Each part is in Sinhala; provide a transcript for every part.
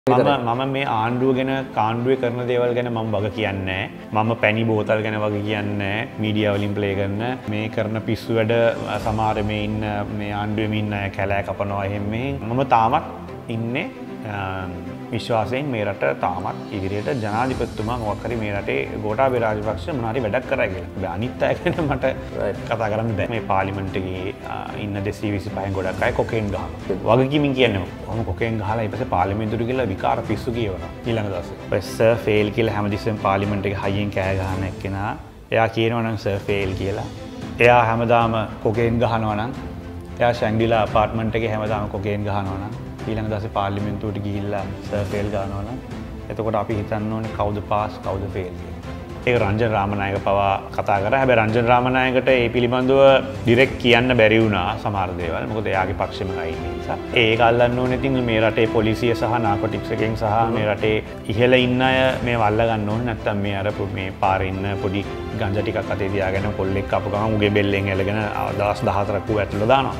මම මේ ආණ්ඩුව ගැන කාණ්ඩුවේ කරන දේවල් ගැන මම වග කියන්නේ නැහැ. මම පැණි බෝතල් ගැන වග කියන්නේ නැහැ. මීඩියා වලින් ප්ලේ කරන මේ කරන පිස්සු වැඩ සමහර මේ ඉන්න මේ ආණ්ඩුවේ ඉන්න අය කැලෑ කපනවා එහෙම මෙහෙම. මම තාමත් ඉන්නේ විශ්වාසයෙන් මේ රට තාමත් ඉදිරියට ජනාධිපතිතුමා මොකක් හරි මේ රටේ ගෝඨාභය රාජපක්ෂ මොන හරි වැඩක් කරයි කියලා. හැබැයි අනිත් අය ගැන මට කතා කරන්න බෑ. මේ පාර්ලිමේන්තුවේ ඉන්න 225 ගොඩක් අය කොකේන් ගහනවා. වගකීමින් කියන්නේ කොහොම කොකේන් ගහලා ඊපස්සේ පාර්ලිමේන්තුවට ගිහලා විකාර පිස්සු කියවනවා ඊළඟ දවසේ. ඔය සර් ෆේල් කියලා හැමතිස්සෙම පාර්ලිමේන්තුවේ හයියෙන් කෑ ගහන එක්කෙනා එයා කියනවා නම් සර් ෆේල් කියලා. එයා හැමදාම කොකේන් ගහනවා නම් එයා ෂැන්ග්‍රීලා අපාර්ට්මන්ට් එකේ හැමදාම කොකේන් ගහනවා නම් ඊළඟ දවසේ පාර්ලිමේන්තුවට ගිහිල්ලා සර් ෆේල් ගන්නවා නම් එතකොට අපි හිතන්න ඕනේ කවුද පාස් කවුද ෆේල් කියලා. ඒක රංජන් රාමනායක පවා කතා කරා. හැබැයි රංජන් රාමනායකට ඒ පිළිබඳව ඩිරෙක්ට් කියන්න බැරි වුණා සමහර දේවල්. මොකද එයාගේ පක්ෂෙම ඉන්නේ නිසා. ඒක අල්ලන්න ඕනේ ඉතින් මේ රටේ පොලිසිය සහ නාකොටික්ස් එකෙන් සහ මේ රටේ ඉහළ ඉන්න අය මේ වල්ල ගන්න ඕනේ. නැත්තම් මේ අර මේ පාරේ ඉන්න පොඩි ගංජා ටිකක් අතේ තියාගෙන කොල්ලෙක් කපු ගමන් උගේ බෙල්ලෙන් එලගෙන දවස් 14ක් ඌ ඇතුළට දානවා.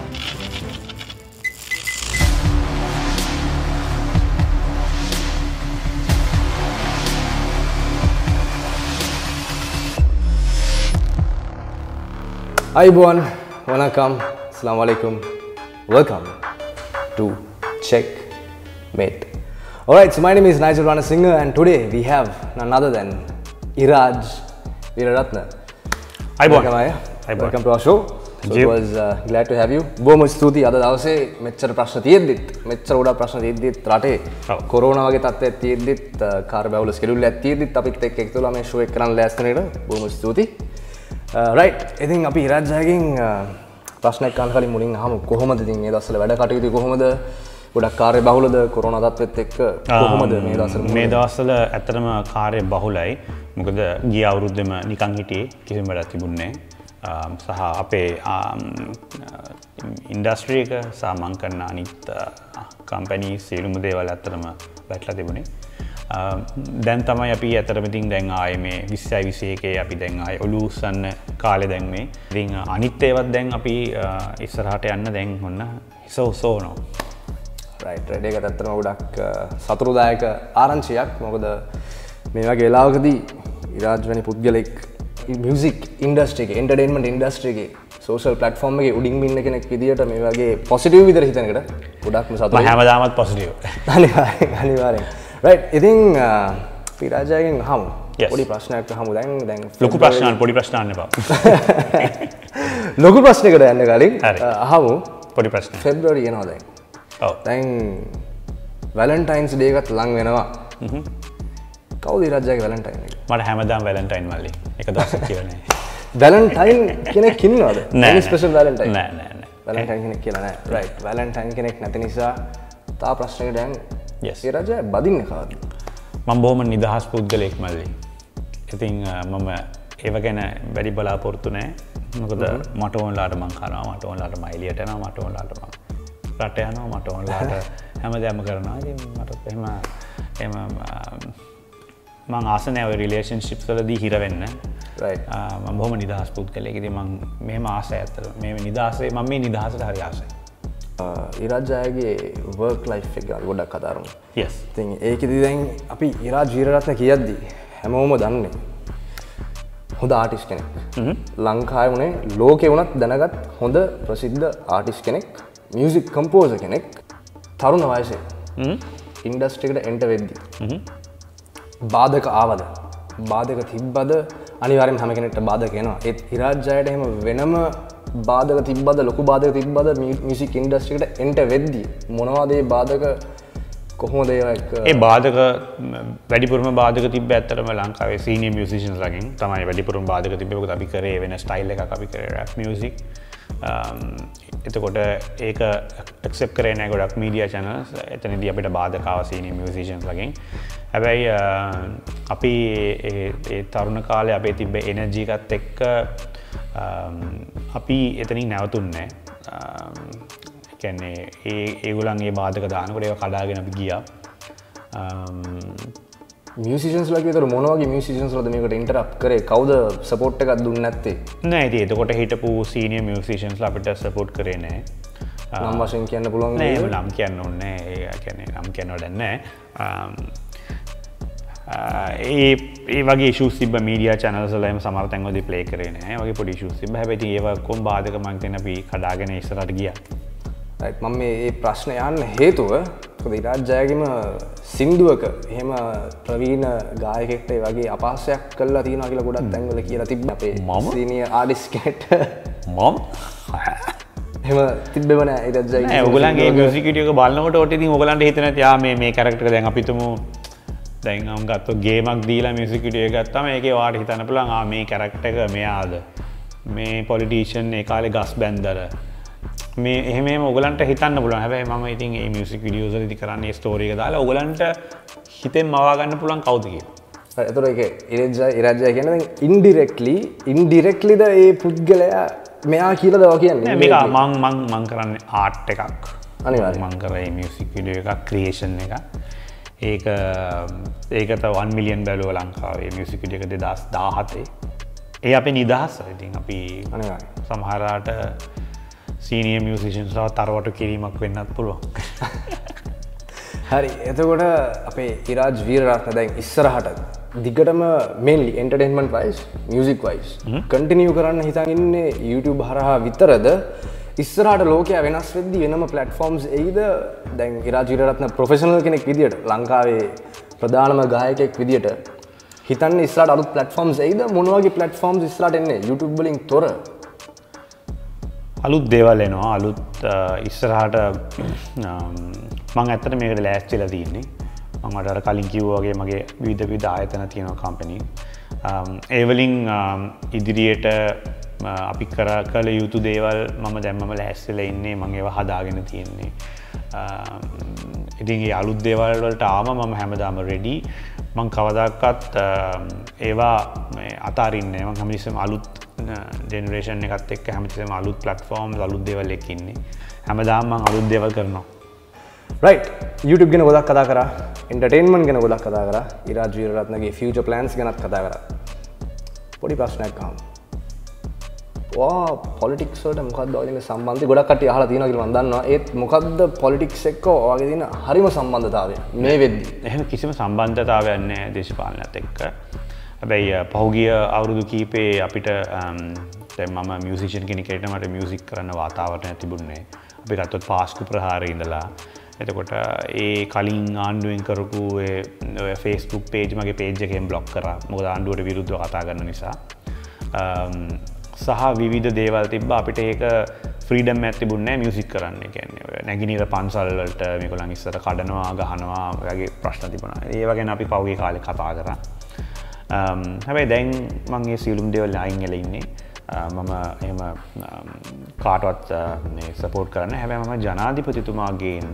Hi everyone, welcome, assalamualaikum, welcome to Checkmate. Alright, so my name is Nigel Ranasinghe and today we have none other than Iraj Veeraratne. Hi everyone. Welcome to our show. So it was glad to have you. බොහොම ස්තුතියි අද දවසේ මෙච්චර ප්‍රශ්න තියෙද්දිත් මෙච්චර ගොඩක් ප්‍රශ්න තියෙද්දිත් රටේ කොරෝනා වගේ තත්ත්වයක් තියෙද්දිත් කාර්යබහුල ස්කෙඩියුල් එකක් තියෙද්දිත් අපිත් එක්ක එකතු වෙලා මේ ෂෝ එක කරන්න ලෑස්ති වෙනේට බොහොම ස්තුතියි. රයිට් ඉතින් අපි ඉරාජ්ජාගෙන් ප්‍රශ්නයක් අහන්න කලින් මුලින් අහමු කොහොමද ඉතින් මේ දවස්වල වැඩ කටයුතු කොහොමද ගොඩක් කාර්ය බහුලද කොරෝනා තත්ත්වෙත් එක්ක කොහොමද මේ දවස්වල ඇත්තටම කාර්ය බහුලයි මොකද ගිය අවුරුද්දෙම නිකන් හිටියේ කිසිම වැඩක් තිබුණේ නැහැ සහ අපේ ඉන්ඩස්ට්‍රි එක සහ මං කරන අනිත් කම්පැනි සියලුම දේවල් ඇත්තටම වැටලා තිබුණේ දැන් තමයි අපි ඇතරම ඉතින් දැන් ආයේ මේ 20යි 21 අපි දැන් ආයේ ඔලුව උස්සන්න කාලේ දැන් මේ. ඉතින් අනිත් ඒවත් දැන් අපි ඉස්සරහට යන්න දැන් ඔන්න හිස උසවනවා. රයිට් රයිට් ඒක ඇත්තටම ගොඩක් සතුටුදායක ආරංචියක්. මොකද මේ වගේ වෙලාවකදී ඉරාජ් වැනි පුද්ගලෙක් මියුසික් ඉන්ඩස්ට්‍රි එකේ එන්ටර්ටේන්මන්ට් ඉන්ඩස්ට්‍රි එකේ සෝෂල් ප්ලැට්ෆෝම් එකේ උඩින් ඉන්න කෙනෙක් විදියට මේ වගේ පොසිටිව් විදිහට හිතන එකට ගොඩක්ම සතුටුයි. මම හැමදාමත් පොසිටිව්. අනිවාර්යෙන්. රයිට් ඉතින් ඉරාජ්ගෙන් අහමු පොඩි ප්‍රශ්නයක් අහමු දැන් ලොකු ප්‍රශ්නයක් පොඩි ප්‍රශ්නයක් එපා ලොකු ප්‍රශ්නයකට යන්න කලින් අහමු පොඩි ප්‍රශ්නයක් ෆෙබ්‍රුවරි එනවා දැන් ඔව් දැන් වැලන්ටයින්ස් ඩේ එකත් ලං වෙනවා කවුද ඉරාජ්ගේ වැලන්ටයින් එක මට හැමදාම වැලන්ටයින් මල්ලි එක දවසක් කියන්නේ වැලන්ටයින් කෙනෙක් ඉන්නවද නෑ ස්පෙෂල් වැලන්ටයින් නෑ නෑ නෑ වැලන්ටයින් කෙනෙක් කියලා නෑ රයිට් වැලන්ටයින් කෙනෙක් නැති නිසා තා ප්‍රශ්නයකට දැන් ඉරාජ බදින්න කාද මම බොහොම නිදහස් පුද්ගලයෙක් මල්ලි. ඉතින් මම ඒව ගැන වැඩි බලාපොරොත්තු නැහැ. මොකද මට ඕනලාට මං කරනවා, මට ඕනලාට මම එළියට යනවා, මට ඕනලාට මම රට යනවා, මට ඕනලාට හැමදේම කරනවා. ඉතින් මට එහෙම මං ආස නැහැ ඔය රිලේෂන්ෂිප්ස් වලදී හිර වෙන්න. රයිට්. මම බොහොම නිදහස් පුද්ගලයෙක්. ඉතින් මං මෙහෙම ආසයි ඇත්තට. මේ නිදහසේ මම මේ නිදහසට හරි ආසයි. ඉරාජ්ගේ වර්ක් ලයිෆ් එක ගොඩක් කතා කරමු. yes. ඉතින් ඒකෙදි දැන් අපි ඉරාජ් වීරරත්න කියද්දි හැමෝම දන්නේ හොඳ ආටිස්ට් කෙනෙක්. ලංකාවේ උනේ ලෝකේ වුණත් දැනගත් හොඳ ප්‍රසිද්ධ ආටිස්ට් කෙනෙක්, මියුසික් කම්පෝසර් කෙනෙක්. තරුණ වයසේ ඉන්ඩස්ට්‍රි එකට එන්ටර් වෙද්දි බාධක ආවද? බාධක තිබ්බද? අනිවාර්යෙන්ම හැම කෙනෙක්ට බාධක එනවා. ඒත් ඉරාජ්ට එහෙම වෙනම බාධක තිබ්බද ලොකු බාධක තිබ්බද මියුසික් ඉන්ඩස්ට්‍රි එකට එන්ටර් වෙද්දී මොනවද ඒ බාධක කොහොමද ඒ බාධක වැඩිපුරම බාධක තිබ්බ ඇත්තටම ලංකාවේ සීනියර් මියුසිෂියන්ස් ලාගෙන් තමයි වැඩිපුරම බාධක තිබ්බේ. මොකද අපි කරේ වෙන ස්ටයිල් එකක් අපි කරේ රැප් මියුසික්. එතකොට ඒක ඇක්සෙප්ට් කරේ නැහැ ගොඩක් මීඩියා channels. එතනදී අපිට බාධක ආවා සීනියර් මියුසිෂියන්ස් ලාගෙන්. හැබැයි අපි ඒ තරුණ කාලේ අපේ තිබ්බ එනර්ජි එකත් එක්ක අපි එතනින් නැවතුන්නේ කියන්නේ ඒගොල්ලන්ගේ බාධක දානකොට ඒක කඩාගෙන අපි ගියා මියුසිෂියන්ස් ලා විතර මොන වගේ මියුසිෂියන්ස් වලද මේකට ඉන්ටරප්ට් කරේ කවුද සපෝට් එකක් දුන්නේ නැත්තේ නෑ ඉතින් එතකොට හිටපු සීනියර් මියුසිෂියන්ස් ලා අපිට සපෝට් කරේ නෑ නම් වශයෙන් කියන්න පුළුවන් නෑ නම් කියන්න ඕනේ ඒ කියන්නේ නම් කියන්න වැඩක් නෑ ඒ වගේ ඉෂුස් තිබ්බ මීඩියා channels වල එහෙම සමහර තැන්වලදී ප්ලේ කරේ නෑ වගේ පොඩි ඉෂුස් තිබ්බ හැබැයි ඉතින් ඒව කොම් බාධක මං හිතන්නේ අපි කඩාගෙන ඉස්සරහට ගියා රයිට් මම මේ ප්‍රශ්නේ යන්න හේතුව මොකද ඉරාජ් ජයගම සින්දුවක එහෙම ප්‍රවීණ ගායකෙක්ට ඒ වගේ අපහාසයක් කළා තියෙනවා කියලා ගොඩක් තැන්වල කියලා තිබ්බා අපේ සීනියර් ආටිස්ට් කෙනෙක්ට මම එහෙම තිබ්බෙම නෑ ඉරාජ් ජයගේ නෑ ඔයගොල්ලන්ගේ මියුසික් වීඩියෝ එක බලනකොට ඔට ඉතින් ඔයගොල්ලන්ට හිතෙන්නේ නැති ආ මේ කැරක්ටර් එක දැන් අපි තුමු දැන් මම ගත්තොත් ගේමක් දීලා මියුසික් වීඩියෝ එක ගත්තාම ඒකේ ඔයාලට හිතන්න පුළුවන් ආ මේ කැරක්ටර් එක මෙයාද මේ පොලිටිෂියන් ඒ කාලේ ගස් බැන්දර මේ එහෙම ඔයගලන්ට හිතන්න පුළුවන්. හැබැයි මම ඉතින් මේ මියුසික් වීඩියෝස් වලදී කරන්නේ ස්ටෝරි එක දාලා ඔයගලන්ට හිතෙන් මවා ගන්න පුළුවන් කවුද කියලා. හරි. ඒතර ඒක ඉරාජ් කියන්නේ දැන් ඉන්ඩිරෙක්ට්ලි ද ඒ පුද්ගලයා මෙයා කියලාද ඔය කියන්නේ? නෑ මේක මං කරන්නේ ආර්ට් එකක්. අනිවාර්යයෙන්. මං කරේ මියුසික් වීඩියෝ එකක් ක්‍රියේෂන් එක. ඒකට 1 මිලියන් බැලුවා ලංකාවේ මියුසික් වීඩියෝ එක 2017. ඒ අපේ නිදහස. ඉතින් අපි අනිවාර්යයෙන් සමහරවිට සීනියර් මියුසිෂියන්ස්ලා තරවට කිරීමක් වෙන්නත් පුළුවන්. හරි. එතකොට අපේ ඉරාජ් වීරරත්න දැන් ඉස්සරහට දිගටම mainly entertainment wise music wise continue කරන්න හිතන් ඉන්නේ YouTube හරහා විතරද ඉස්සරහට ලෝකයා වෙනස් වෙද්දී වෙනම ප්ලැට්ෆෝම්ස් එයිද දැන් ඉරාජ් වීරරත්න ප්‍රොෆෙෂනල් කෙනෙක් විදියට ලංකාවේ ප්‍රධානම ගායකයෙක් විදියට හිතන්නේ ඉස්සරහට අලුත් ප්ලැට්ෆෝම්ස් එයිද මොන වගේ ප්ලැට්ෆෝම්ස් ඉස්සරහට එන්නේ YouTube වලින් තොර අලුත් දේවල් එනවා අලුත් ඉස්සරහට මම ඇත්තට මේකට ලෑස්තිලා තියෙන්නේ මම අර කලින් කිව්වා වගේ මගේ විවිධ ආයතන තියෙනවා කම්පැනි ඒ වලින් ඉදිරියට අපි කළ යුතු දේවල් මම දැම්මම ලෑස්තිලා ඉන්නේ මම ඒවා හදාගෙන තියෙන්නේ ඉතින් ඒ අලුත් දේවල් වලට ආම මම හැමදාම රෙඩි මම කවදාකවත් ඒවා අතාරින්නේ මම හැමතිස්සෙම අලුත් ජෙනරේෂන් එකත් එක්ක හැමතිස්සෙම අලුත් ප්ලැට්ෆෝම්ස් අලුත් දේවල් එක්ක ඉන්නේ හැමදාම මම අලුත් දේවල් කරනවා රයිට් YouTube ගැන ගොඩක් කතා කරා එන්ටර්ටේන්මන්ට් ගැන ගොඩක් කතා කරා ඉරාජ් වීරරත්නගේ ෆියුචර් ප්ලෑන්ස් ගැනත් කතා කරා පොඩි ප්‍රශ්නයක් අහමු වා පොලිටික්ස් වලට මොකක්ද ඔයගේ සම්බන්ධය ගොඩක් කට්ටිය අහලා තියෙනවා කියලා මම දන්නවා ඒත් මොකක්ද පොලිටික්ස් එක්ක ඔයගේ තියෙන හරිම සම්බන්ධතාවය මේ වෙද්දි එහෙම කිසිම සම්බන්ධතාවයක් නැහැ දේශපාලනයත් එක්ක හැබැයි පහුගිය අවුරුදු කීපේ අපිට දැන් මම මියුසිෂියන් කෙනෙක් හිටියට මට මියුසික් කරන්න වාතාවරණයක් තිබුණේ අපි ගත්තොත් පාස්කු ප්‍රහාරේ ඉඳලා එතකොට ඒ කලින් ආණ්ඩුවෙන් කරපු ඒ Facebook page මගේ page එකෙන් block කරා මොකද ආණ්ඩුවට විරුද්ධව කතා කරන නිසා සහ විවිධ දේවල් තිබ්බා අපිට ඒක ෆ්‍රීඩම් එකක් තිබුණේ නැහැ මියුසික් කරන්න. ඒ කියන්නේ නැගිනීර පන්සල් වලට මේගොල්ලන් ඉස්සර කඩනවා ගහනවා වගේ ප්‍රශ්න තිබුණා. ඒව ගැන අපි පහුගිය කාලේ කතා කරා. හැබැයි දැන් මම මේ සියලුම දේවල් අයින් වෙලා ඉන්නේ. මම එහෙම කාටවත් මේ සපෝට් කරන්න හැබැයි මම ජනාධිපතිතුමාගේ ඉන්න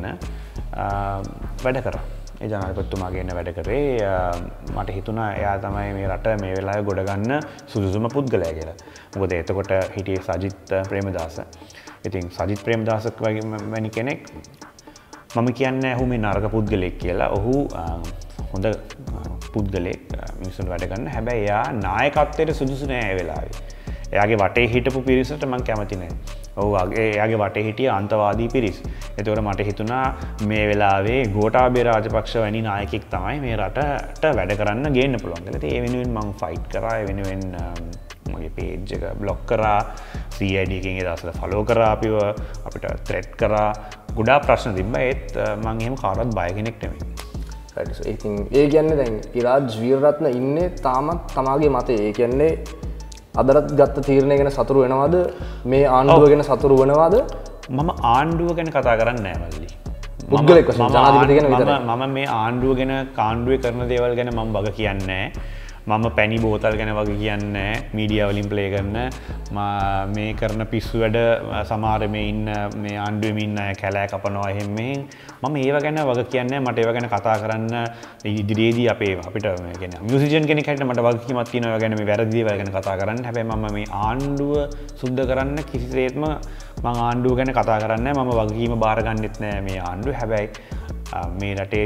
වැඩ කරා. ඒ ජනාධිපතිතුමාගේ ඉන්න වැඩ කරේ මට හිතුණා එයා තමයි මේ රට මේ වෙලාවේ ගොඩ ගන්න සුදුසුම පුද්ගලයා කියලා. මොකද එතකොට හිටියේ සජිත් ප්‍රේමදාස. ඉතින් සජිත් ප්‍රේමදාස වගේ වැනි කෙනෙක් මම කියන්නේ ඔහු මේ නරක පුද්ගලෙක් කියලා. ඔහු හොඳ පුද්ගලෙක් මිනිස්සුන්ට වැඩ ගන්න. හැබැයි එයා නායකත්වයට සුදුසු නෑ ඒ වෙලාවේ. එයාගේ වටේ හිටපු පිරිසට මම කැමති නෑ. ඔව් එයාගේ වටේ හිටිය අන්තවාදී පිරිස්. ඒතකොට මට හිතුණා මේ වෙලාවේ ගෝඨාභය රාජපක්ෂ වැනි නායකයෙක් තමයි මේ රටට වැඩ කරන්න ගේන්න පුළුවන් කියලා. ඉතින් ඒ වෙනුවෙන් මම ෆයිට් කරා. ඒ වෙනුවෙන් මගේ page එක block කරා. CID එකෙන් ඒ දවස්වල follow කරා අපිව අපිට threat කරා. ගොඩාක් ප්‍රශ්න තිබ්බා. ඒත් මම එහෙම කාටවත් බය කෙනෙක් නෙමෙයි. right so ඒ කියන්නේ දැන් ඉරාජ් වීරරත්න ඉන්නේ තාමත් තමාගේ මතේ. ඒ කියන්නේ අදරත් ගත්ත තීරණය ගැන සතුරු වෙනවද මේ ආණ්ඩුව ගැන සතුරු වෙනවද මම ආණ්ඩුව ගැන කතා කරන්නේ නැහැ මල්ලි පුද්ගලෙක් වශයෙන් ජනාධිපති ගැන විතරයි මම මේ ආණ්ඩුව ගැන කාණ්ඩුවේ කරන දේවල් ගැන මම වග කියන්නේ නැහැ මම පැණි බෝතල් ගැන වග කියන්නේ නැහැ මීඩියා වලින් ප්ලේ කරන මේ කරන පිස්සු වැඩ සමහර මේ ඉන්න මේ ආණ්ඩුවේ ඉන්න අය කැලෑ කපනවා එහෙම මම ඒව ගැන වග කියන්නේ මට ඒව ගැන කතා කරන්න ඉදිරියේදී අපිට මේ කියන්නේ මියුසිෂියන් කෙනෙක් හැටියට මට වගකීමක් තියෙනවා ඒව ගැන මේ වැරදි දේවල් ගැන කතා කරන්න හැබැයි මම මේ ආණ්ඩුව සුද්ධ කරන්න කිසිසේත්ම මම ආණ්ඩුව ගැන කතා කරන්නේ නැහැ මම වගකීම බාර ගන්නෙත් නැහැ මේ ආණ්ඩුව හැබැයි මේ රටේ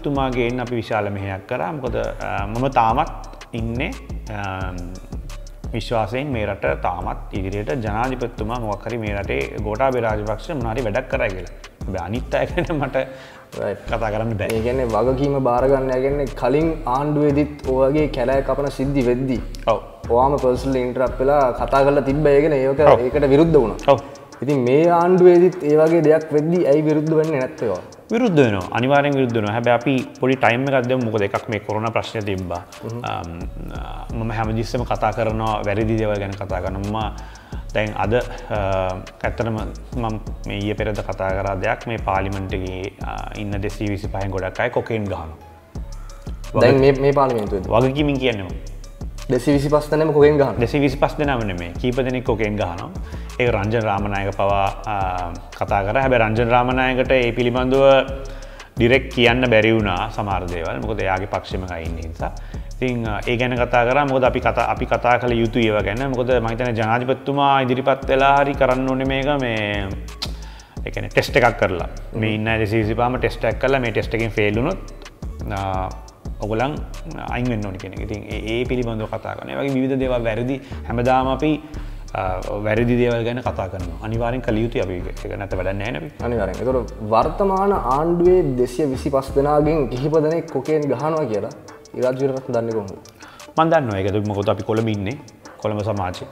ජනාධිපතිතුමාගෙන් අපි විශාල මෙහෙයක් කරා මොකද මම තාමත් ඉන්නේ විශ්වාසයෙන් මේ රට තාමත් ඉදිරියට ජනාධිපතිතුමා මොකක් හරි මේ රටේ ගෝඨාභය රාජපක්ෂ මොනවා හරි වැඩක් කරයි කියලා. හැබැයි අනිත් අය ගැන මට කතා කරන්න බෑ. ඒ කියන්නේ වගකීම බාර ගන්න යන්නේ කලින් ආණ්ඩුවේදීත් ඔය වගේ කැලෑ කපන සිද්ධි වෙද්දි. ඔව්. ඔයාම පර්සනලි ඉන්ටරප්ට් වෙලා කතා කරලා තිබ්බ ඒ කියන්නේ ඒකට විරුද්ධ වුණා. ඔව්. ඉතින් මේ ආණ්ඩුවේදීත් ඒ වගේ දෙයක් වෙද්දි ඇයි විරුද්ධ වෙන්නේ නැත්තේ ඔයා? විරුද්ධ වෙනවා. අනිවාර්යෙන් විරුද්ධ වෙනවා. හැබැයි අපි පොඩි ටයිම් එකක් දෙමු. මොකද එකක් මේ කොරෝනා ප්‍රශ්නේ තිබ්බා. මම හැමතිස්සෙම කතා කරනවා වැරදි දේවල් ගැන කතා කරනවා. දැන් අද ඇත්තටම මම මේ ඊයේ පෙරේද කතා කරා දෙයක් මේ පාර්ලිමේන්තු එකේ ඉන්න 225න් ගොඩක් අය කොකේන් ගහනවා. දැන් මේ පාර්ලිමේන්තුවේද? වගකීමින් කියන්නේ මම 225 දෙනෙම කොකේන් ගහනවා. 225 දෙනාම නෙමෙයි. කීප දෙනෙක් කොකේන් ගහනවා. ඒක රංජන් රාමනායක පවා කතා කරා. හැබැයි රංජන් රාමනායකට ඒ පිළිබඳව ඩිරෙක්ට් කියන්න බැරි වුණා සමහර දේවල්. මොකද එයාගේ පක්ෂෙම ගා ඉන්නේ නිසා. ඉතින් ඒ ගැන කතා කරා. මොකද අපි කතා කළ යුතුයි ඒවා ගැන. මොකද මම හිතන්නේ ජනාධිපතිතුමා ඉදිරිපත් වෙලා හරි කරන්න ඕනේ මේක මේ ඒ කියන්නේ ටෙස්ට් එකක් කරලා. මේ ඉන්න 225ම ටෙස්ට් එකක් කරලා මේ ටෙස්ට් එකෙන් ෆේල් වුණොත් ඔගොල්ලන් අයින් වෙන්න ඕනේ කියන එක. ඉතින් ඒ පිළිබඳව කතා කරනවා. ඒ වගේ විවිධ දේවල් වැරදි හැමදාම අපි වැරදි දේවල් ගැන කතා කරනවා. අනිවාර්යෙන් කළ යුතුයි අපි ඒක නැත්නම් වැඩක් නැහැ නේ අපි. අනිවාර්යෙන්. ඒතකොට වර්තමාන ආණ්ඩුවේ 225 දෙනාගෙන් කිහිප දෙනෙක් කොකේන් ගහනවා කියලා ඉරාජ් විරරත්න දන්නේ කොහොමද? මම දන්නවා ඒක. මොකද අපි කොළඹ ඉන්නේ. කොළඹ සමාජයේ.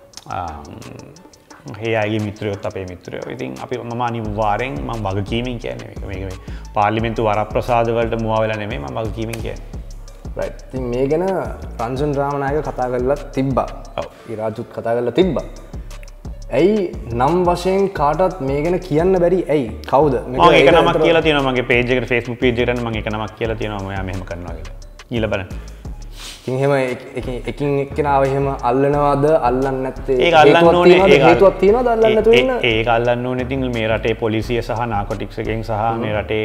ඒ අයගේ මිත්‍රයොත් අපේ මිත්‍රයෝ. ඉතින් අපි මම අනිවාර්යෙන් මම වගකීමෙන් කියන්නේ මේක මේ පාර්ලිමේන්තු වරප්‍රසාද වලට මුවා වෙලා නෙමෙයි මම වගකීමෙන් කියන්නේ. රයිට්. ඉතින් මේ ගැන රංජන් රාමනායක කතා කරලා තිබ්බා. ඔව්. ඉරාජුත් කතා කරලා තිබ්බා. ඇයි නම් වශයෙන් කාටවත් මේ ගැන කියන්න බැරි ඇයි? කවුද? මම ඒක නමක් කියලා තියෙනවා මගේ පේජ් එකට Facebook පේජ් එකට මම ඒක නමක් කියලා තියෙනවා මොයා මෙහෙම කරනවා කියලා. ඊළ බලන්න. ඉතින් එහෙම එකින් එක්කෙනාව එහෙම අල්ලනවාද අල්ලන්නේ නැත්තේ ඒක අල්ලන්න ඕනේ හේතුවක් තියෙනවද අල්ලන්න නැතුව ඉන්න? ඒක අල්ලන්න ඕනේ ඉතින් මේ රටේ පොලිසිය සහ නාකෝටික්ස් එකෙන් සහ මේ රටේ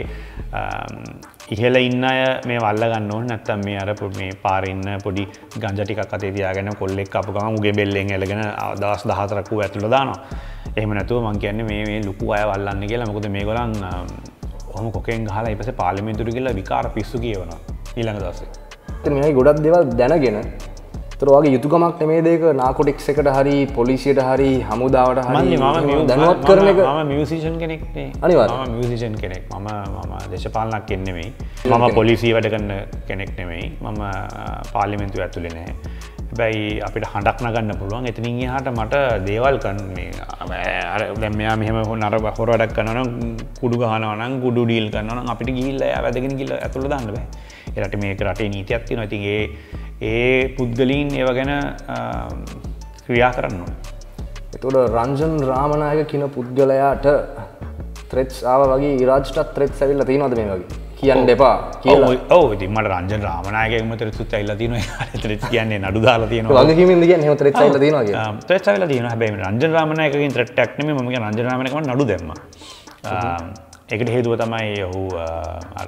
ඉහළ ඉන්න අය මේ වල්ල ගන්න ඕනේ නැත්තම් මේ අර මේ පාරේ ඉන්න පොඩි ගංජා ටිකක් අතේ තියාගෙන කොල්ලෙක් ආපු ගමන් උගේ බෙල්ලෙන් ඇලගෙන දවස් 14ක් ඌ ඇතුළට දානවා. එහෙම නැතුව මං කියන්නේ මේ ලොකු අය වල්ලන්නේ කියලා. මොකද මේගොල්ලන් ඔහොම කොකෙන් ගහලා ඊපස්සේ පාර්ලිමේන්තුවට ගිහලා විකාර පිස්සු කියවනවා ඊළඟ දවසේ. ඉතින් මේ ගොඩක් දේවල් දැනගෙන ඒතර වගේ යුතුයකමක් නෙමෙයි දෙක නාකෝටික්ස් එකට හරි පොලිසියට හරි හමුදාවට හරි දැනුවත් කරන එක. මම මියුසිෂියන් කෙනෙක් නේ. අනිවාර්යයෙන්. මම මියුසිෂියන් කෙනෙක්. මම දේශපාලනක් නෙමෙයි. මම පොලිසිය වැඩ කරන කෙනෙක් නෙමෙයි. මම පාර්ලිමේන්තුව ඇතුලේ නැහැ. හැබැයි අපිට හඬක් නගන්න පුළුවන්. එතනින් එහාට මට දේවල් කරන්න මේ අර දැන් මෙයා මෙහෙම නර හොර වැඩක් කරනවා නම් කුඩු ගහනවා නම් කුඩු ඩීල් කරනවා නම් අපිට ගිහිල්ලා එයා වැදගෙන ගිහිල්ලා ඇතුළට දාන්න බෑ. ඒ රටේ මේක රටේ නීතියක් තියෙනවා. ඉතින් ඒ පුද්ගලයන් ඒව ගැන ක්‍රියා කරන්න ඕනේ. එතකොට රංජන් රාමනායක කියන පුද්ගලයාට ත්‍රෙට්ස් ආවා වගේ ඉරාජ්ටත් ත්‍රෙට්ස් ඇවිල්ලා තියෙනවද මේ වගේ? කියන්න එපා කියලා. ඔව් ඉතින් මට රංජන් රාමනායකගෙන්ම ත්‍රෙට්ස් ඇවිල්ලා තියෙනවා. ත්‍රෙට්ස් කියන්නේ නඩු දාලා තියෙනවා. වගකීමෙන්ද කියන්නේ එහෙම ත්‍රෙට්ස් ඇවිල්ලා තියෙනවා කියලා. ත්‍රෙට්ස් ඇවිල්ලා තියෙනවා. හැබැයි රංජන් රාමනායකගෙන් ත්‍රෙට් එකක් නෙමෙයි මම කියන්නේ රංජන් රාමනායකම නඩු දැම්මා. ඒකට හේතුව තමයි ඔහු අර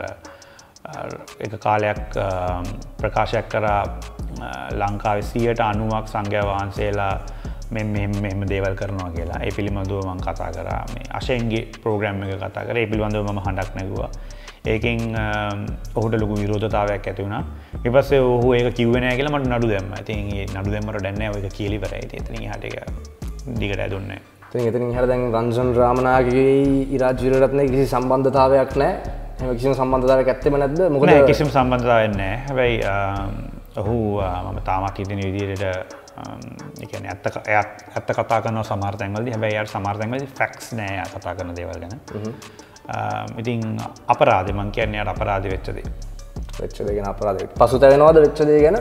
එක කාලයක් ප්‍රකාශයක් කරා ලංකාවේ 90%ක් සංඝයා වහන්සේලා මෙහෙම දේවල් කරනවා කියලා. ඒ පිළිබඳව මම කතා කරා මේ අෂෙන්ගේ ප්‍රෝග්‍රෑම් එක කතා කරා. ඒ පිළිබඳව මම හඬක් නැගුවා. ඒකෙන් ඔහුට ලොකු විරෝධතාවයක් ඇති වුණා. ඊට පස්සේ ඔහු ඒක කිව්වේ නැහැ කියලා මට නඩු දැම්මා. ඉතින් ඒ නඩු දැම්මට දැන් නැහැ. ඔයක කියලා ඉවරයි. ඉතින් එතනින් එහාට ඒක දිගට ඇදුන්නේ නැහැ. ඉතින් එතනින් එහාට දැන් රංජන් රාමනායකගේ ඉරාජ් විරරත්නගේ කිසි සම්බන්ධතාවයක් නැහැ. එහෙම කිසිම සම්බන්ධතාවයක් ඇත්තෙම නැද්ද? මොකද නෑ කිසිම සම්බන්ධතාවයක් නැහැ. හැබැයි ඔහු මම තාමත් හිතන විදිහට ඒ කියන්නේ ඇත්ත කතා කරනවා සමහර තැන්වලදී. හැබැයි යාට සමහර තැන්වලදී ෆැක්ට්ස් නෑ යා කතා කරන දේවල් ගැන. ඉතින් අපරාධේ මං කියන්නේ යාට අපරාධ වෙච්ච දේ. වෙච්ච දේ ගැන අපරාධේ. පසුතැවෙනවද වෙච්ච දේ ගැන?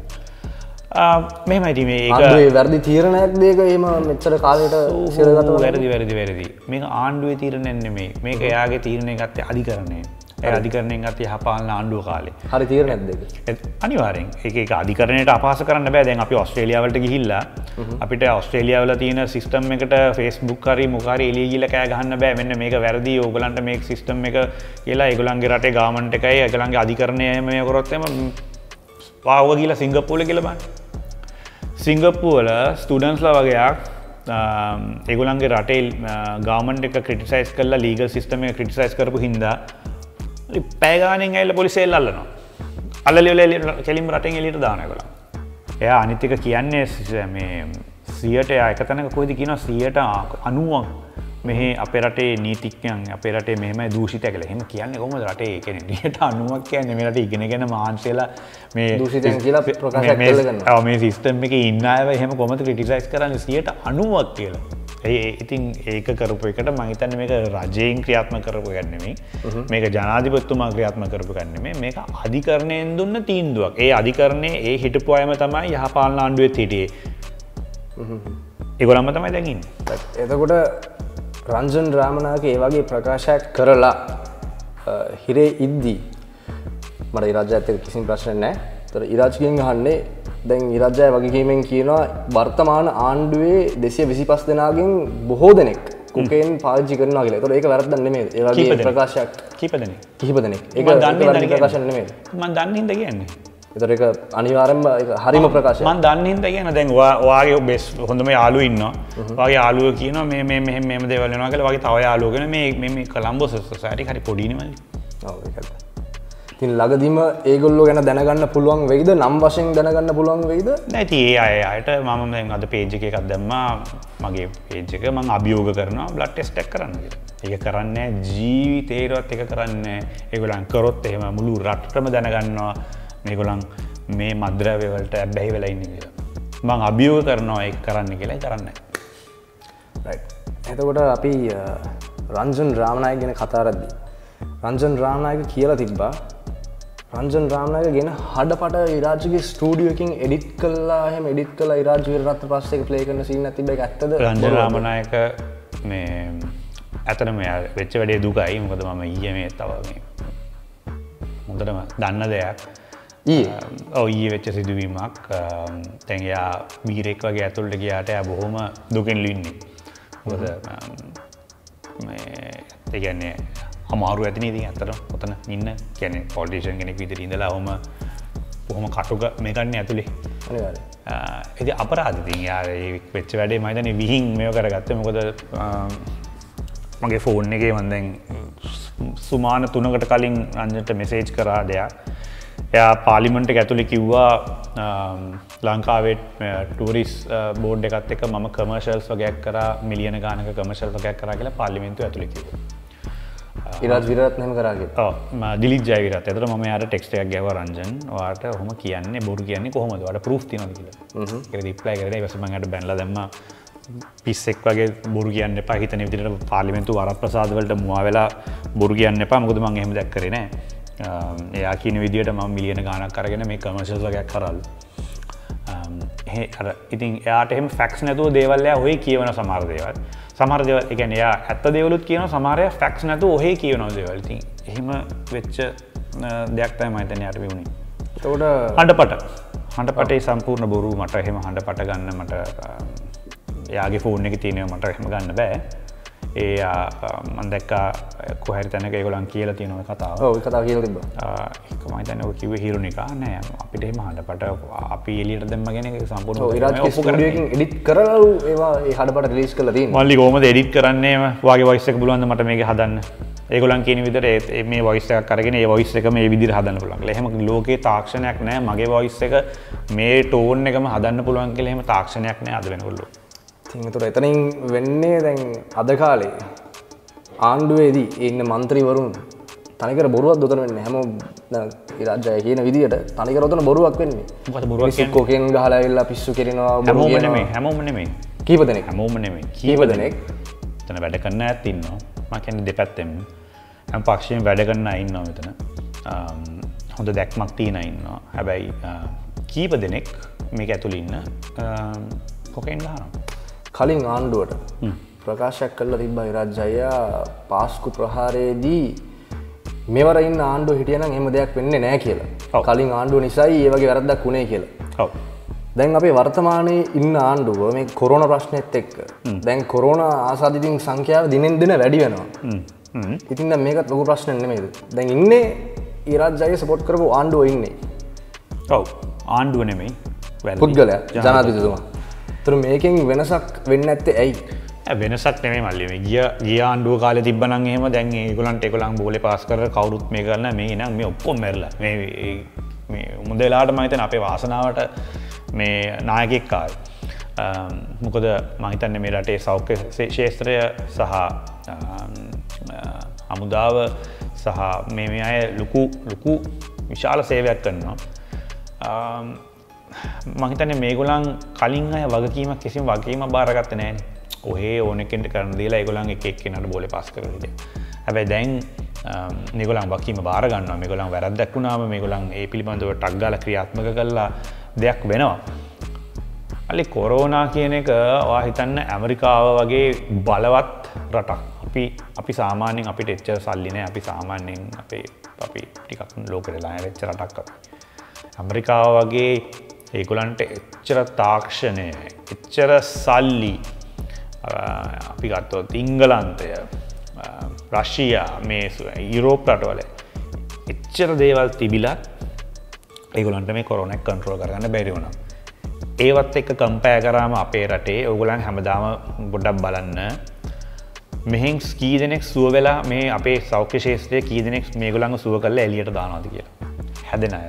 මෙහෙමයි ඉතින් මේක ආණ්ඩුවේ වැරදි තීරණයක්ද ඒක එහෙම මෙච්චර කාලයකට සිරගතව වැරදි. මේක ආණ්ඩුවේ තීරණයක් නෙමෙයි. මේක එයාගේ තීරණය ගත්තේ අධිකරණය. ඒ අධිකරණයෙන් ගත්තේ යහපාලන ආණ්ඩුව කාලේ. හරි තීරණයක්ද ඒක? අනිවාර්යෙන්. ඒක අධිකරණයට අපහාස කරන්න බෑ. දැන් අපි ඕස්ට්‍රේලියාවලට ගිහිල්ලා අපිට ඕස්ට්‍රේලියාවල තියෙන සිස්ටම් එකට Facebook හරි මොකක් හරි එළිය ගිහලා කෑ ගහන්න බෑ. මෙන්න මේක වැරදි. ඕගලන්ට මේක සිස්ටම් එක කියලා ඒගොල්ලන්ගේ රටේ ගවර්න්මන්ට් එකයි ඒගොල්ලන්ගේ අධිකරණය මේ කරොත් එම පාවුව ගිහලා සිංගප්පූරුවේ කියලා බලන්න. සිංගප්පූරුවල ස්ටුඩන්ට්ස්ලා වගේක් ඒගොල්ලන්ගේ රටේ ගවර්න්මන්ට් එක ක්‍රිටිසයිස් කරලා ලීගල් සිස්ටම් එක ක්‍රිටිසයිස් කරපු හින්දා පැය ගානෙන් ඇවිල්ලා පොලිසිය අල්ලනවා. අල්ලලා කෙලින්ම රටෙන් එළියට දානවා ඒගොල්ලන්. එයා අනිත් එක කියන්නේ මේ 100ට එක තැනක කොයිද කියනවා 90ක් මෙහි අපේ රටේ නීතිඥයන් අපේ රටේ මෙහෙමයි දූෂිතය කියලා. එහෙම කියන්නේ කොහොමද රටේ කියන්නේ 90ක් කියන්නේ මේ රටේ ඉගෙනගෙන මාන්සෙලා මේ දූෂිතයන් කියලා ප්‍රකාශයක් කරලා මේ සිස්ටම් එකේ ඉන්න අයව එහෙම කොහොමද ක්‍රිටිසයිස් කරන්නේ 90ක් කියලා. ඉතින් ඒක කරපු එකට මම හිතන්නේ මේක රජයෙන් ක්‍රියාත්මක කරපු එකක් නෙමෙයි. මේක ජනාධිපතිතුමා ක්‍රියාත්මක කරපු එකක් නෙමෙයි. මේක අධිකරණයෙන් දුන්න තීන්දුවක්. ඒ අධිකරණයේ ඒ හිටපු අයම තමයි යහපාලන ආණ්ඩුවෙත් හිටියේ. ඒගොල්ලන්ම තමයි දැන් ඉන්නේ. එතකොට රංජන් රාමනායක ඒ වගේ ප්‍රකාශයක් කරලා හිරේ ඉද්දී මට ඉරාජ්‍යත් එක්ක කිසිම ප්‍රශ්නයක් නැහැ. ඒතර ඉරාජ්ගෙන් අහන්නේ දැන් ඉරාජ්‍යය වගකීමෙන් කියනවා වර්තමාන ආණ්ඩුවේ 225 දෙනාගෙන් බොහෝ දෙනෙක් කොකේන් පාවිච්චි කරනවා කියලා. ඒතර ඒක වැරද්දක් නෙමෙයි. ඒ වගේ ප්‍රකාශයක් කීප දෙනෙක්. ඒක වැරදි ප්‍රකාශයක් නෙමෙයි. මම දන්නේ හින්දා කියන්නේ. ඒතර ඒක අනිවාර්යෙන්ම ඒක හරිම ප්‍රකාශයක්. මම දන්නේ හින්දා කියන දැන් ඔයාගේ බෙස් හොඳම යාළුවෝ ඉන්නවා. ඔයාගේ යාළුවෝ කියනවා මේ මෙහෙම දේවල් වෙනවා කියලා. වගේ තව යාළුවෝ කියන මේ කොලම්බෝ සොසයිටි හරි පොඩිනේ මල්ලි. ඔව් ඒකත්. ඉතින් ළඟදීම ඒගොල්ලෝ ගැන දැනගන්න පුළුවන් වෙයිද? නම් වශයෙන් දැනගන්න පුළුවන් වෙයිද? නෑ ඉතින් ඒ අයට මම දැන් අද පේජ් එකක් දැම්මා. මගේ පේජ් එක මම අභියෝග කරනවා බ්ලඩ් ටෙස්ට් එකක් කරන්න කියලා. ඒක කරන්නේ ජීවිතේරවත් එක කරන්නේ. ඒගොල්ලන් කරොත් එහෙම මුළු රටටම දැනගන්නවා මේගොල්ලන් මේ මද්ද්‍රව්‍ය වලට ඇබ්බැහි වෙලා ඉන්නේ කියලා. මම අභියෝග කරනවා ඒක කරන්න කියලා කරන්නේ. රයිට්. එතකොට අපි රංජන් රාමනායක ගැන කතා කරද්දී රංජන් රාමනායක කියලා තිබ්බා රංජන් රාමනායක ගැන හඩපට ඉරාජ්ගේ ස්ටුඩියෝ එකකින් එඩිට් කළා එහෙම එඩිට් කළා ඉරාජ් වීරරත්න පස්සේ ප්ලේ කරන සීන් එකක් තිබ්බ ඒක ඇත්තද? රංජන් රාමනායක මේ ඇත්තටම වෙච්ච වැඩේ දුකයි. මොකද මම ඊයේ මේ තව මේ හොඳටම දන්න දෙයක් ඊයේ වෙච්ච සිදුවීමක්. දැන් එයා වීරෙක් වගේ ඇතුළට ගියාට එයා බොහොම දුකින් ඉන්නේ. මොකද මේ ඒ කියන්නේ අමාරු ඇතිනේ ඉතින් ඇත්තටම ඔතන ඉන්න කියන්නේ පොලිටිෂියන් කෙනෙක් විදිහට ඉඳලා බොහොම කටුක මේ ගන්න ඇතුලේ. අනිවාර්යයෙන්. ඉතින් අපරාධ ඉතින් යා ඒ වෙච්ච වැඩේ මම හිතන්නේ විහිං මේව කරගත්තේ. මොකද මගේ ෆෝන් එකේ මම දැන් සුමාන 3කට කලින් රංජන්ට මෙසේජ් කරා දෙයක්. එයා පාර්ලිමේන්තු එක ඇතුලේ කිව්වා ලංකාවේ ටූරිස්ට් බෝඩ් එකත් එක්ක මම කමර්ෂල්ස් වගේක් කරා මිලියන ගානක කමර්ෂල් වගේක් කරා කියලා පාර්ලිමේන්තුව ඇතුලේ කිව්වා. ඉරාජ් වීරරත්න එහෙම කරා කියලා. ඔව් දිලිත් ජයවීරත්. ඒතර මම යාට ටෙක්ස්ට් එකක් ගැහුවා රංජන්. ඔයාට ඔහොම කියන්නේ බොරු කියන්නේ කොහොමද? ඔයාට ප්‍රූෆ් තියනවද කියලා. ඒක රිප්ලයි කරලා ඊපස්සේ මම යාට බැනලා දැම්මා. පිස්සෙක් වගේ බොරු කියන්න එපා. හිතන විදිහට පාර්ලිමේන්තු වරප්‍රසාද වලට මුවා වෙලා බොරු කියන්න එපා. මොකද මම එහෙම දැක් කරේ නෑ. එයා කියන විදිහට මම මිලියන ගාණක් අරගෙන මේ කමර්ෂල්ස් වගේක් කරාලු. ඉතින් එයාට එහෙම ෆැක්ට්ස් නැතුව දේවල් එයා ඔය කියවන සමහර දේවල්. සමහර දේවල් ඒ කියන්නේ එයා ඇත්ත දේවලුත් කියනවා සමහර අය ෆැක්ට්ස් නැතුව ඔහේ කියවන දේවල්. ඉතින් එහෙම වෙච්ච දෙයක් තමයි මම හිතන්නේ යාට වෙන්නේ. ඒකට හඬපටේ සම්පූර්ණ බොරු මට එහෙම හඬපට ගන්න මට එයාගේ ෆෝන් එකේ තියෙනවා මට එහෙම ගන්න බෑ. මම දැක්කා කොහරි තැනක ඒගොල්ලන් කියලා තියෙනවා කතාව. ඔව් ඒ කතාව කියලා තිබ්බා. ඒක මම හිතන්නේ ඔය කිව්වේ හිරුනිකා නෑ අපිට එහෙම හඬපට අපි එළියට දැම්ම ගැන ඒක සම්පූර්ණ ඔව් ඉරාජ්ගේ ස්ටුඩියෝ එකකින් එඩිට් කරලාලු ඒවා ඒ හඬපට රිලීස් කරලා තියෙනවා. මල්ලි කොහොමද එඩිට් කරන්නේ ඔයාගේ වොයිස් එක පුළුවන්ද මට මේක හදන්න? ඒගොල්ලන් කියන විදිහට මේ වොයිස් එකක් අරගෙන ඒ වොයිස් එක මේ විදිහට හදන්න පුළුවන් කියලා. එහෙම ලෝකේ තාක්ෂණයක් නෑ මගේ වොයිස් එක මේ ටෝන් එකම හදන්න පුළුවන් කියලා එහෙම තාක්ෂණයක් නෑ අද වෙනකොට. ඉතින් එතනින් වෙන්නේ දැන් අද කාලේ ආණ්ඩුවේදී ඉන්න മന്ത്രിවරුන් තනිකර බොරුවක් දොතන වෙන්නේ හැමෝම ඉරාජ්ජය කියන විදිහට තනිකර උතන බොරුවක් වෙන්නේ. මොකද බොරුවක් කියන්නේ? කොකෙන් ගහලා ඇවිල්ලා පිස්සු කෙරෙනවා බොරු කියනවා. හැමෝම නෙමෙයි. කීප දෙනෙක්. හැමෝම නෙමෙයි. කීප දෙනෙක්. එතන වැඩ කරන අයත් ඉන්නවා. මම කියන්නේ දෙපැත්තෙම. හැම පක්ෂයෙන් වැඩ කරන අය ඉන්නවා මෙතන. හොඳ දැක්මක් තියෙන අය ඉන්නවා. හැබැයි කීප දෙනෙක් මේක ඇතුළේ ඉන්න කොකෙන් ගහනවා. කලින් ආණ්ඩුවට ප්‍රකාශයක් කළා තිබ්බා ඉරාජ් අයියා පාස්කු ප්‍රහාරයේදී මෙවර ඉන්න ආණ්ඩුව හිටියනම් එහෙම දෙයක් වෙන්නේ නැහැ කියලා. කලින් ආණ්ඩුව නිසායි ඒ වගේ වැරද්දක් වුණේ කියලා. ඔව්. දැන් අපේ වර්තමානයේ ඉන්න ආණ්ඩුව මේ කොරෝනා ප්‍රශ්නෙත් එක්ක දැන් කොරෝනා ආසාදිතින් සංඛ්‍යාව දිනෙන් දින වැඩි වෙනවා. ඉතින් දැන් මේකත් ලොකු ප්‍රශ්නයක් නෙමෙයිද? දැන් ඉන්නේ ඉරාජ් අයියා සපෝට් කරපු ආණ්ඩුව ඉන්නේ. ඔව්. ආණ්ඩුව නෙමෙයි. පුද්ගලයා ජනාධිපතිතුමා. ඒතර මේකෙන් වෙනසක් වෙන්නේ නැත්තේ ඇයි? වෙනසක් නෙමෙයි මල්ලි මේ ගිය ආණ්ඩුව කාලේ තිබ්බනම් එහෙම දැන් ඒගොල්ලන් බෝලේ පාස් කරලා කවුරුත් මේ කරලා මේ නම් මේ ඔක්කොම මැරලා මේ මුද වෙලාවට මම හිතන්නේ අපේ වාසනාවට මේ නායකෙක් ආවේ. මොකද මම හිතන්නේ මේ රටේ සෞඛ්‍ය ශාස්ත්‍රය සහ හමුදාව සහ මේ අය ලොකු විශාල සේවයක් කරනවා. මම හිතන්නේ මේගොල්ලන් කලින් අය වගකීමක් කිසිම වගකීමක් බාරගත්තේ නැහැ නේ. ඔහේ ඕන කෙනෙක් කරන්න දීලා ඒගොල්ලන් එක එක්කෙනාට බෝලේ පාස් කරලා ඉතින්. හැබැයි දැන් මේගොල්ලන් වගකීම බාර ගන්නවා. මේගොල්ලන් වැරද්දක් වුණාම මේගොල්ලන් ඒ පිළිබඳව ටක් ගාලා ක්‍රියාත්මක කළා දෙයක් වෙනවා. අලි කොරෝනා කියන එක ඔයා හිතන්න ඇමරිකාව වගේ බලවත් රටක්. අපි සාමාන්‍යයෙන් අපිට එච්චර සල්ලි නැහැ. අපි සාමාන්‍යයෙන් අපි ටිකක් ලෝකෙට ළඟ වෙච්ච රටක් අපි. ඇමරිකාව වගේ ඒගොල්ලන්ට එච්චර තාක්ෂණය, එච්චර සල්ලි අපි ගත්තොත් ඉංගලන්තය, රෂියා, මේ යුරෝප් රටවල එච්චර දේවල් තිබිලත් ඒගොල්ලන්ට මේ කොරෝනා එක කන්ට්‍රෝල් කරගන්න බැරි වුණා. ඒවත් එක්ක කම්පයර් කරාම අපේ රටේ ඕගොල්ලන් හැමදාම පොඩ්ඩක් බලන්න මෙහෙන් කී දෙනෙක් සුව වෙලා මේ අපේ සෞඛ්‍ය ශාස්ත්‍රයේ කී දෙනෙක් මේගොල්ලන්ව සුව කරලා එළියට දානවාද කියලා. හැදෙන අය.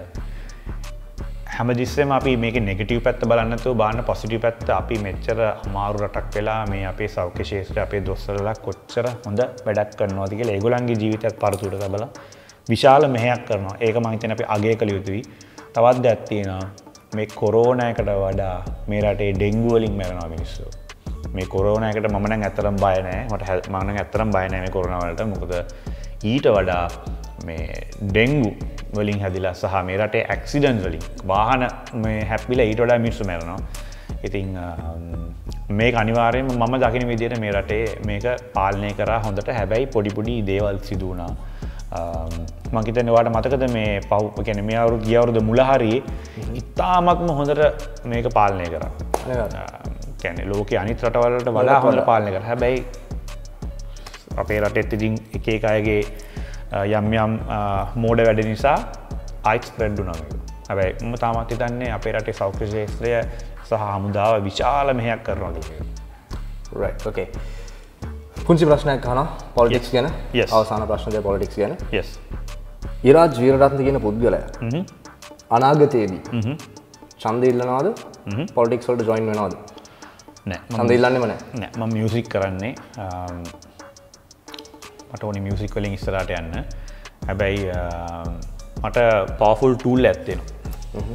හැමතිස්සෙම අපි මේකේ නෙගටිව් පැත්ත බලන්න නැතුව බලන්න පොසිටිව් පැත්ත. අපි මෙච්චර අමාරු රටක් වෙලා මේ අපේ සෞඛ්‍ය ශාස්ත්‍රය අපේ දොස්තරලා කොච්චර හොඳ වැඩක් කරනවාද කියලා ඒගොල්ලන්ගේ ජීවිතයත් පරතුරට තබලා විශාල මෙහෙයක් කරනවා. ඒක මම හිතන්නේ අපි අගය කළ යුතුයි. තවත් දෙයක් තියෙනවා. මේ කොරෝනා එකට වඩා මේ රටේ ඩෙන්ගු වලින් මැරෙනවා මිනිස්සු. මේ කොරෝනා එකට මම නම් ඇත්තටම බය නැහැ. මම නම් ඇත්තටම බය නැහැ මේ කොරෝනා වලට. මොකද ඊට වඩා මේ ඩෙන්ගු වලින් හැදිලා සහ මේ රටේ ඇක්සිඩන්ට් වලින් වාහන මේ හැප්පිලා ඊට වඩා මිනිස්සු මැරෙනවා. ඉතින් මේක අනිවාර්යයෙන්ම මම දකින විදිහට මේ රටේ මේක පාලනය කරා හොඳට. හැබැයි පොඩි දේවල් සිදු වුණා. මම හිතන්නේ ඔයාලට මතකද මේ කියන්නේ මේ අවුරුදු ගිය අවුරුදු මුල හරියේ ඉතාමත්ම හොඳට මේක පාලනය කරා. කියන්නේ ලෝකයේ අනිත් රටවල් වලට වඩා හොඳට පාලනය කරා. හැබැයි අපේ රටෙත් ඉතින් එක අයගේ යම් මෝඩ වැඩ නිසා ආයිත් ස්ප්‍රෙඩ් වුණා මේක. හැබැයි මම තාමත් හිතන්නේ අපේ රටේ සෞඛ්‍ය ශාස්ත්‍රය සහ හමුදාව විශාල මෙහෙයක් කරනවා කියලා. right okay. පුංචි ප්‍රශ්නයක් අහනවා පොලිටික්ස් ගැන. අවසාන ප්‍රශ්නේ පොලිටික්ස් ගැන. yes. ඉරාජ් වීරරත්න කියන පුද්ගලයා අනාගතයේදී ඡන්දය ඉල්ලනවද? පොලිටික්ස් වලට ජොයින් වෙනවද? නෑ. ඡන්දය ඉල්ලන්නේම නෑ. නෑ. මම මියුසික් කරන්නේ. මට ඕනේ මියුසික් වලින් ඉස්සරහට යන්න. හැබැයි මට පවර්ෆුල් ටූල් එකක් තියෙනවා.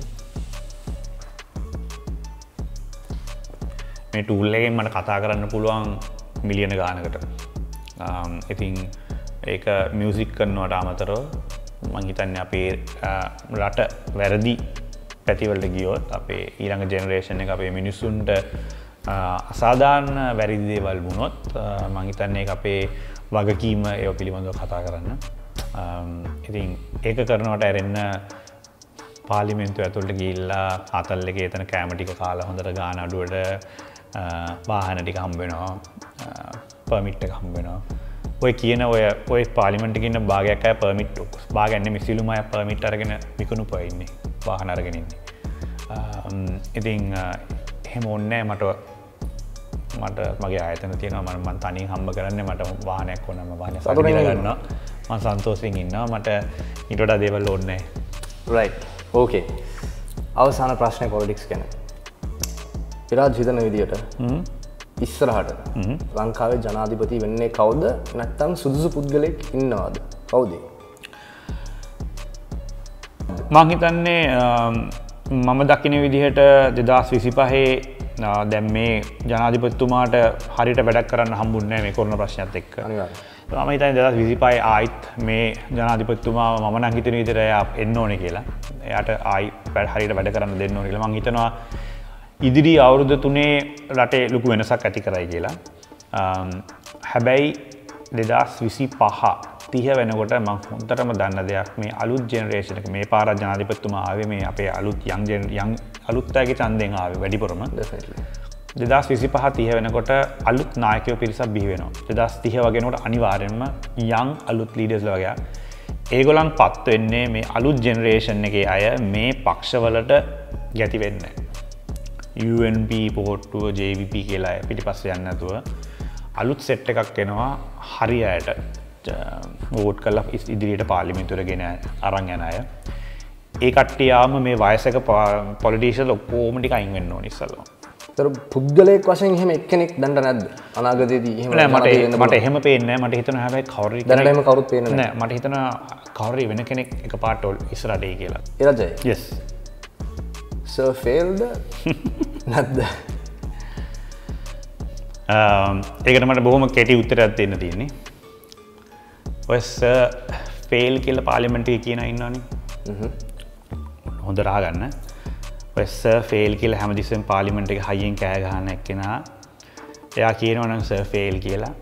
මේ ටූල් එකෙන් මට කතා කරන්න පුළුවන් මිලියන ගානකට. ඉතින් ඒක මියුසික් කරනවට අමතරව මම හිතන්නේ අපේ රට වැරදි පැතිවලට ගියොත් අපේ ඊළඟ ජෙනරේෂන් එක අපේ මිනිස්සුන්ට අසාධාරණ වැරදි දේවල් වුණොත් මම හිතන්නේ ඒක අපේ වගකීම ඒව පිළිබඳව කතා කරන්න. ඉතින් ඒක කරනවට ඇරෙන්න පාර්ලිමේන්තුව ඇතුළට ගිහිල්ලා ආතල් එකේ එතන කෑම ටික කාලා හොඳට ගාන අඩුවට වාහන ටික හම්බ වෙනවා, පර්මිට් එක හම්බ වෙනවා. ඔය කියන ඔය පාර්ලිමේන්තු එකේ ඉන්න භාගයක් අය පර්මිට් භාගයක් නෙමෙයි සිළුම අය පර්මිට් අරගෙන විකුණුපුවා ඉන්නේ, වාහන අරගෙන ඉන්නේ. ඉතින් එහෙම ඕනේ මට මගේ ආයතන තියෙනවා මම තනියෙන් හම්බ කරන්නේ මට වාහනයක් ඕන නම් වාහනයක් සතුටින් ගන්නවා මම සන්තෝෂයෙන් ඉන්නවා මට ඊට වඩා දේවල් ඕනේ නැහැ right okay අවසාන ප්‍රශ්නේ පොලිටික්ස් ගැන ඉරාජ් හිතන විදියට ඉස්සරහට ලංකාවේ ජනාධිපති වෙන්නේ කවුද නැත්නම් සුදුසු පුද්ගලෙක් ඉන්නවද කවුද මම හිතන්නේ මම දකින විදිහට 2025 දැන් මේ ජනාධිපතිතුමාට හරියට වැඩක් කරන්න හම්බුන්නේ නැහැ මේ කොරෝනා ප්‍රශ්නයත් එක්ක. අනිවාර්යයෙන්. මම හිතන්නේ 2025 ආයිත් මේ ජනාධිපතිතුමා මම නම් හිතන විදිහට එයා එන්න ඕනේ කියලා. එයාට ආයි හරියට වැඩ කරන්න දෙන්න ඕනේ කියලා. මම හිතනවා ඉදිරි අවුරුදු 3 රටේ ලොකු වෙනසක් ඇති කරයි කියලා. හැබැයි 2025 30 වෙනකොට මම හොඳටම දන්න දෙයක් මේ අලුත් ජෙනරේෂන් එක මේ පාර ජනාධිපතිතුමා ආවේ මේ අපේ අලුත් අලුත් අයගේ ඡන්දයෙන් ආවේ වැඩිපුරම 2025 30 වෙනකොට අලුත් නායකයෝ පිරිසක් බිහි වෙනවා 2030 වගේනකොට අනිවාර්යයෙන්ම යං අලුත් ලීඩර්ස්ලා වගේ ඒගොල්ලන් පත් වෙන්නේ මේ අලුත් ජෙනරේෂන් එකේ අය මේ පක්ෂවලට ගැති වෙන්නේ UNP පොට්ටුව JVP කියලා පිටිපස්සේ යන්නේ නැතුව අලුත් සෙට් එකක් එනවා හරියට වෝට් කරලා ඉදිරියට පාර්ලිමේන්තුවට ගෙන අරන් යන අය. ඒ කට්ටියාම මේ වයසක පොලිටිෂියන්ස් ඔක්කොම ටික අයින් වෙන්න ඕනේ ඉස්සල්ලා. ඒතර පුද්ගලයෙක් වශයෙන් එහෙම එක්කෙනෙක් දඬ නැද්ද? අනාගතයේදී එහෙම මට එහෙම පේන්නේ නැහැ. මට හිතෙනවා හැබැයි කවුරු දැනට එහෙම කවුරුත් පේන්නේ නැහැ. මට හිතෙනවා කවුරු වෙන කෙනෙක් එකපාරට ඉස්සරහට එයි කියලා. ඉරජයි. yes සර් ෆේල්ද නැද්ද? ඒකට මට බොහොම කෙටි උත්තරයක් දෙන්න තියෙන්නේ. ඔය සර් ෆේල් කියලා පාර්ලිමේන්තුවේ කියනා ඉන්නවනේ. හොඳට අහගන්න. ඔය සර් ෆේල් කියලා හැමතිස්සෙම පාර්ලිමේන්තු එකේ හයියෙන් කෑ ගහන එක්කෙනා එයා කියනවා නම් සර් ෆේල් කියලා.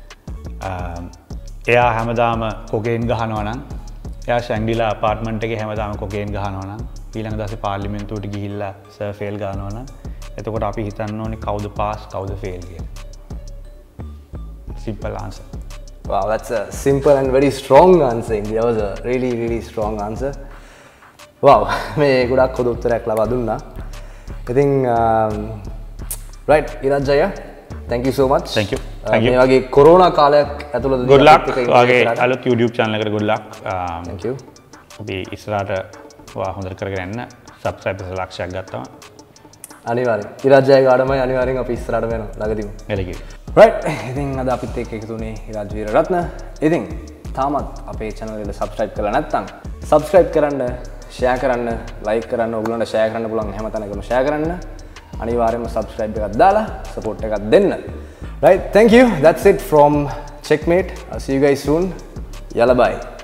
එයා හැමදාම කොකේන් ගහනවා නම් එයා ෂැන්ග්‍රීලා අපාර්ට්මන්ට් එකේ හැමදාම කොකේන් ගහනවා නම් ඊළඟ දවසේ පාර්ලිමේන්තුවට ගිහිල්ලා සර් ෆේල් ගහනවා නම් එතකොට අපි හිතන්න ඕනේ කවුද පාස් කවුද ෆේල් කියලා. simple answer. Wow, that's a simple and very strong answer. That was a really strong answer. Wow, මේ ගොඩක් හොඳ උත්තරයක් ලබා දුන්නා. ඉතින් right ඉරජය thank you so much. Thank you. මේ වගේ කොරෝනා කාලයක් ඇතුළතදී good luck. වගේ අලුත් YouTube channel එකට good luck. Thank you. අපි ඉස්සරහට ඔයා හොඳට කරගෙන යන්න subscribers ලක්ෂයක් ගත්තා. අනිවාර්යෙන්. ඉරජය ගාඩමයි අනිවාර්යෙන් අපි ඉස්සරහට වෙනවා ළඟදීම. Thank you. right ඉතින් අද අපිත් එක්ක එකතු වුණේ ඉරජ් වීරරත්න. ඉතින් තාමත් අපේ channel එක subscribe කරලා නැත්නම් subscribe කරන්න, share කරන්න, like කරන්න, ඔයගොල්ලන්ට share කරන්න පුළුවන් හැම තැනකම share කරන්න. අනිවාර්යයෙන්ම subscribe එකක් දාලා support එකක් දෙන්න. right, thank you. That's it from Checkmate. I'll see you guys soon. Yalla bye.